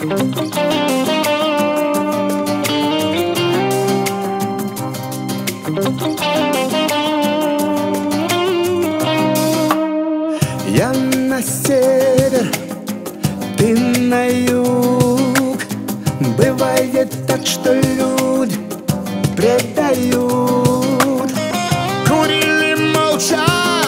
Я на север, ты на юг. Бывает так, что люди предают. Курили молча,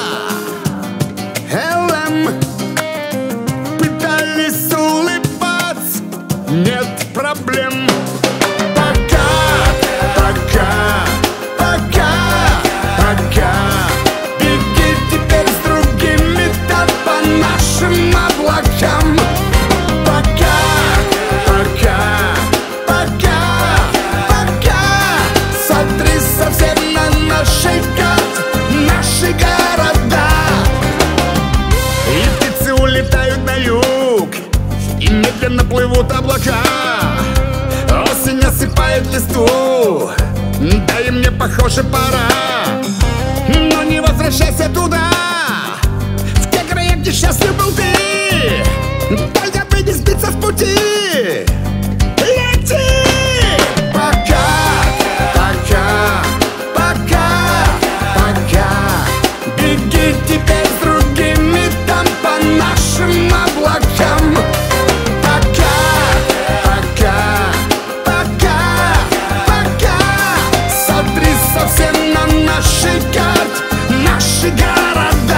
пытались улыбаться, нет проблем. Пока, пока, пока, пока. Беги теперь с другими, там по нашим облакам. Пока, пока, пока, пока. Сотри совсем на нашей карте, наши города. И птицы улетают на юг, и медленно плывут облака. Осень осыпает листву, да и мне, похоже, пора. Но не возвращайся туда, в те края, где счастлив был ты. Только бы не сбиться с пути. Лети! Пока, пока, пока, пока. Беги теперь с другими, там по нашим облакам. Пока, пока, пока, пока. Сотри совсем на нашей карте, наши города.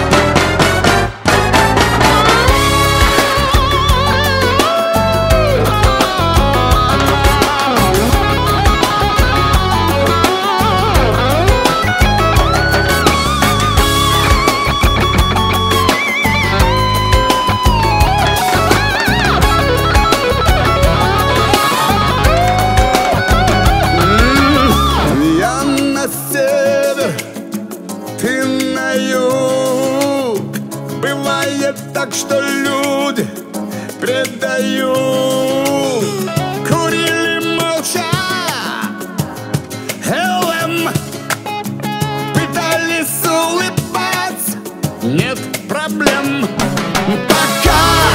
Я на север, ты на юг. Бывает так, что люди предают. Курили молча, пытались улыбаться, нет проблем. Пока,